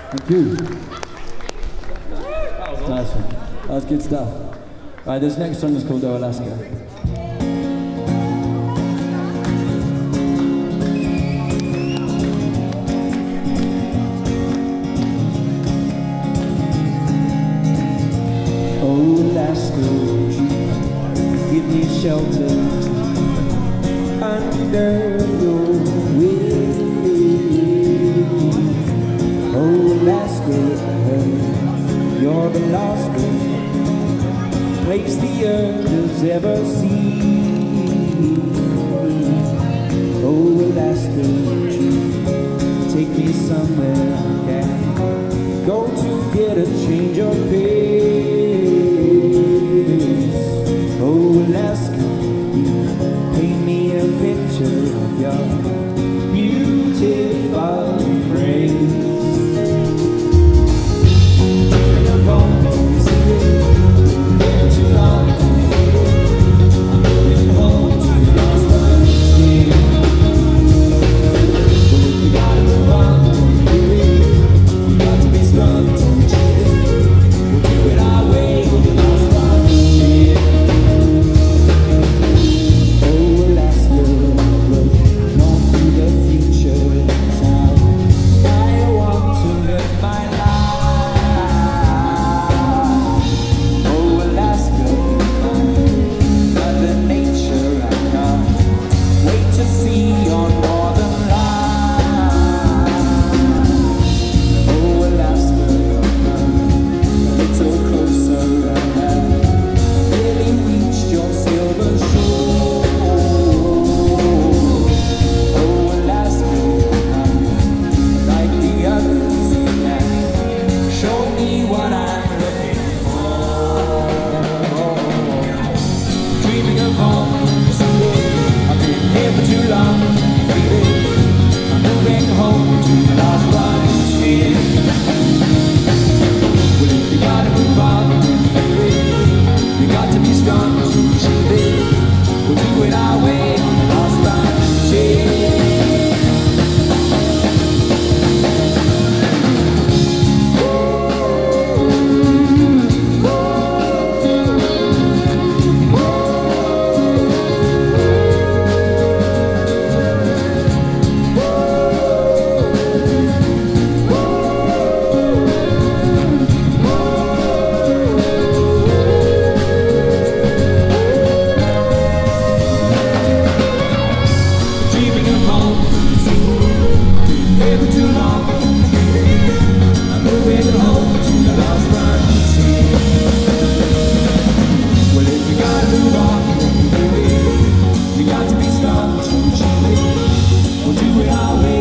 Thank you. Nice one. That was good stuff. Right, this next song is called Oh Alaska. Oh Alaska, give me shelter under your wing. Oh Alaska, you're the last place the earth has ever seen. Oh Alaska, take me somewhere I can go to get a change of pace. Oh Alaska, paint me a picture of your beautiful embrace. We'll do it our way.